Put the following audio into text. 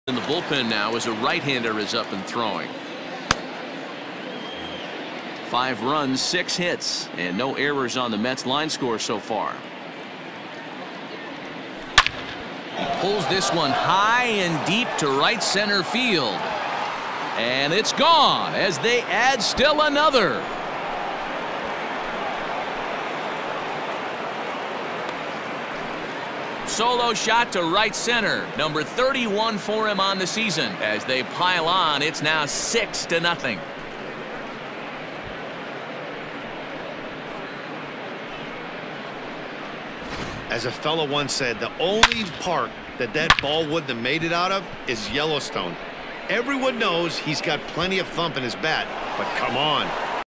In the bullpen now as a right-hander is up and throwing. 5 runs, 6 hits, and no errors on the Mets line score so far. He pulls this one high and deep to right center field. And it's gone as they add still another. Solo shot to right center. Number 31 for him on the season. As they pile on, it's now 6-0. As a fellow once said, the only park that ball wouldn't have made it out of is Yellowstone. Everyone knows he's got plenty of thump in his bat, but come on,